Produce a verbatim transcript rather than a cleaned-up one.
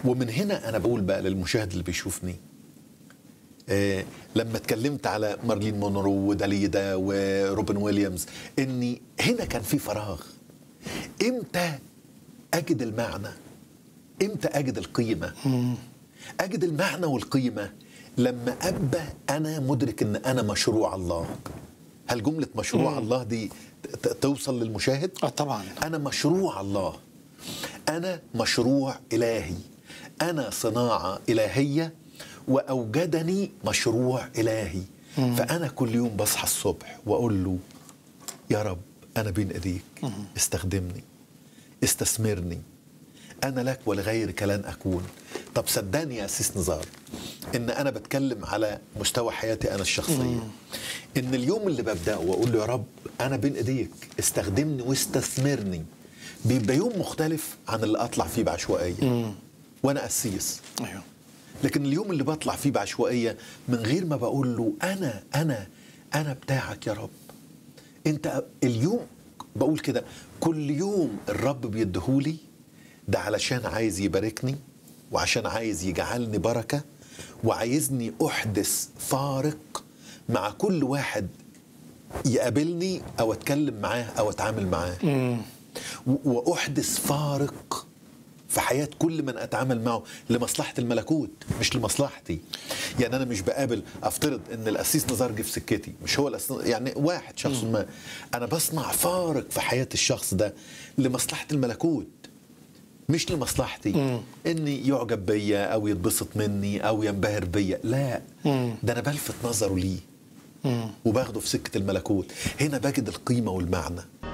ومن هنا أنا بقول بقى للمشاهد اللي بيشوفني، آه لما اتكلمت على مارلين مونرو وداليدا وروبن ويليامز، إني هنا كان في فراغ. إمتى أجد المعنى؟ إمتى أجد القيمة؟ أجد المعنى والقيمة لما أبقى أنا مدرك إن أنا مشروع الله. هل جملة مشروع مم. الله دي توصل للمشاهد؟ آه طبعا. أنا مشروع الله، أنا مشروع إلهي، أنا صناعة إلهية وأوجدني مشروع إلهي. مم. فأنا كل يوم بصحى الصبح وأقول له يا رب أنا بين إيديك، مم. استخدمني، استثمرني، أنا لك ولغيرك لن أكون. طب صدقني يا أسيس نزار إن أنا بتكلم على مستوى حياتي أنا الشخصية. مم. إن اليوم اللي ببدأه وأقول له يا رب أنا بين إيديك استخدمني واستثمرني، بيبقى يوم مختلف عن اللي أطلع فيه بعشوائية. مم. وأنا أسيس. أيوه. لكن اليوم اللي بطلع فيه بعشوائية من غير ما بقول له أنا أنا أنا بتاعك يا رب. أنت اليوم بقول كده كل يوم الرب بيديهولي ده علشان عايز يباركني، وعشان عايز يجعلني بركة، وعايزني أحدث فارق مع كل واحد يقابلني أو أتكلم معاه أو أتعامل معاه. مم. وأحدث فارق في حياة كل من أتعامل معه لمصلحة الملكوت مش لمصلحتي. يعني أنا مش بقابل، أفترض أن الأسيس نزار جه في سكتي، مش هو الأسيس، يعني واحد شخص مم. ما أنا بصنع فارق في حياة الشخص ده لمصلحة الملكوت مش لمصلحتي. مم. اني يعجب بيا او يتبسط مني او ينبهر بيا، لا. مم. ده انا بلفت نظره ليه وباخده في سكة الملكوت. هنا بجد القيمة والمعنى.